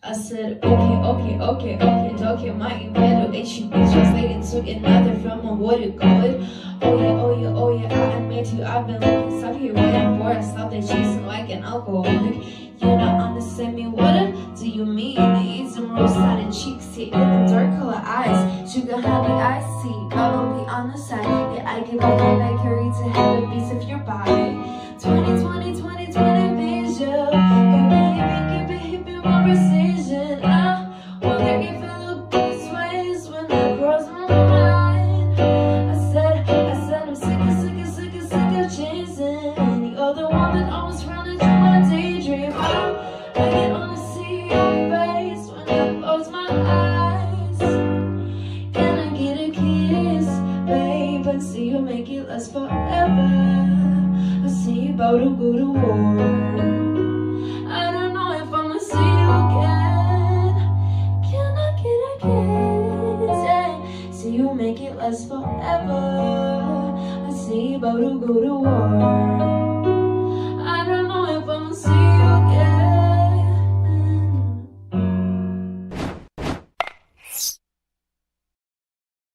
I said, okay, my evaluation is translating to another from a what you call it. Oh yeah, I admit you, I've been looking stuff here waiting for a stop that chasing like an alcoholic. You don't understand me, what do you mean? I eat some rose-sided cheeks, here in them dark color eyes. Sugar honey, I see, follow me on the side. Yeah, I give up my Mercury to have a piece of your body. 2020 vision, give me more precision. I wonder if it look this ways when I cross my mind. I said I'm sick of chasing. You're the one that always running through my daydream. I can only see your face when I close my eyes. Can I get a kiss, babe? I see you make it last forever. I see you about to go to war. I don't know if I'ma see you again. Can I get a kiss? Yeah. See you make it last forever. I see you about to go to war.